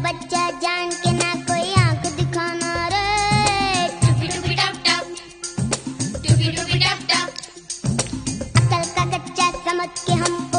बच्चा जान के ना कोई आंख दिखाना रे। टुपी टुपी टप टप, टुपी टुपी टप टप, अकल का कच्चा समझ के हमको